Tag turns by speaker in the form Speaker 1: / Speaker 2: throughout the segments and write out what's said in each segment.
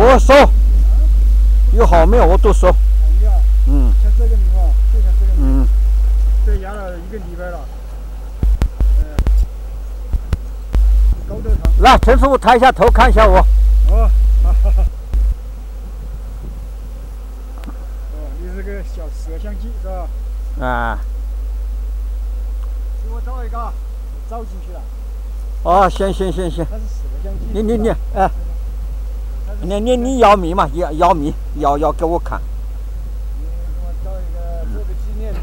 Speaker 1: 我收，有好没有我都收。嗯。
Speaker 2: 像这个米啊，就像这个米，这压了1个礼拜了。高头长。
Speaker 1: 来，陈师傅抬一下头看一下我。
Speaker 2: 哦，哈哈哈。哦，你是个小摄像机是吧？
Speaker 1: 啊。
Speaker 2: 给我找一个，找进去了。
Speaker 1: 哦，行。
Speaker 2: 它是摄像机。
Speaker 1: 你，哎。你要米嘛？要米，要给我看。
Speaker 2: 你给我找一个做个纪念的。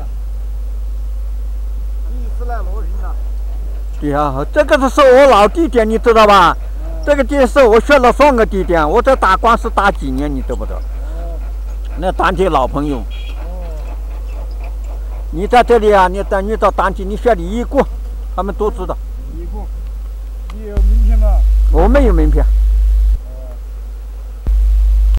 Speaker 2: 第一次来罗平了。
Speaker 1: 对啊，这个是我老地点，你知道吧？这个地是我选了2个地点，我在打官司打几年，你知不知道？那当地老朋友。你在这里啊，你到当地，你选1股，他们都知道。
Speaker 2: 1股，你有名片吗？
Speaker 1: 我没有名片。